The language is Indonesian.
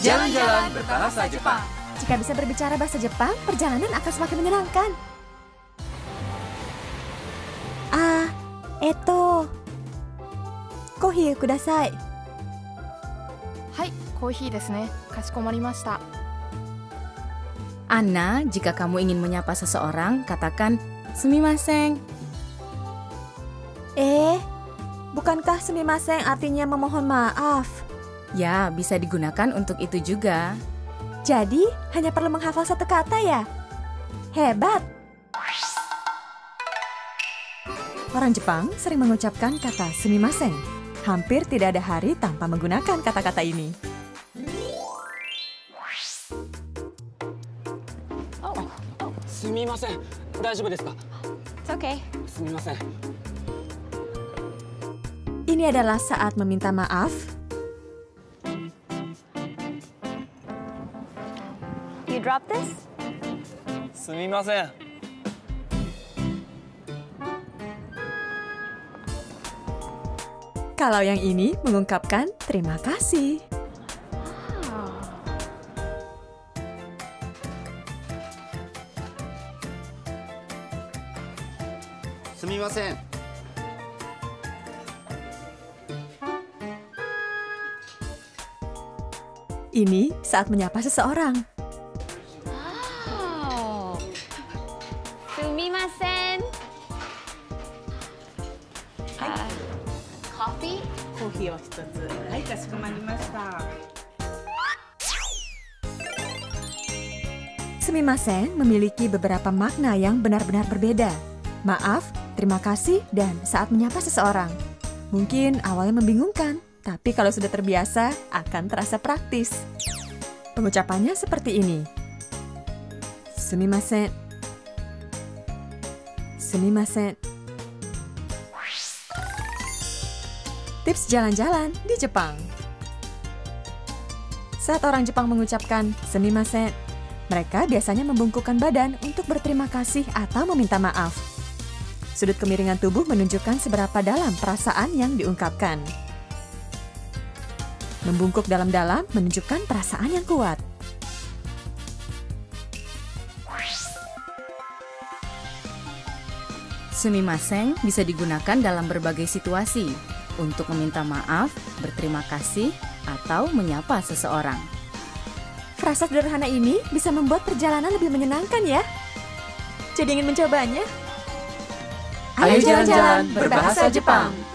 Jalan-jalan berbahasa Jepang. Jika bisa berbicara bahasa Jepang, perjalanan akan semakin menyenangkan. Kohi kudasai. Hai, kohi desu ne. Kashikomarimashita. Anna, jika kamu ingin menyapa seseorang, katakan sumimasen. Bukankah sumimasen artinya memohon maaf? Ya, bisa digunakan untuk itu juga. Jadi, hanya perlu menghafal satu kata ya? Hebat! Orang Jepang sering mengucapkan kata sumimasen. Hampir tidak ada hari tanpa menggunakan kata-kata ini. Sumimasen, daijoubu desu ka? It's okay. Sumimasen. Ini adalah saat meminta maaf. You drop this? Sumimasen. Kalau yang ini mengungkapkan terima kasih. Sumimasen. Ini saat menyapa seseorang. Sumimasen. Coffee? コーヒーを一つ。はい、かしこまりました。 Sumimasen memiliki beberapa makna yang benar-benar berbeda. Maaf, terima kasih, dan saat menyapa seseorang. Mungkin awalnya membingungkan, tapi kalau sudah terbiasa, akan terasa praktis. Pengucapannya seperti ini. Sumimasen. Sumimasen. Tips jalan-jalan di Jepang. Saat orang Jepang mengucapkan sumimasen, mereka biasanya membungkukkan badan untuk berterima kasih atau meminta maaf. Sudut kemiringan tubuh menunjukkan seberapa dalam perasaan yang diungkapkan. Membungkuk dalam-dalam menunjukkan perasaan yang kuat. Sumimasen bisa digunakan dalam berbagai situasi untuk meminta maaf, berterima kasih, atau menyapa seseorang. Frasa sederhana ini bisa membuat perjalanan lebih menyenangkan ya. Jadi ingin mencobanya? Ayo jalan-jalan berbahasa Jepang.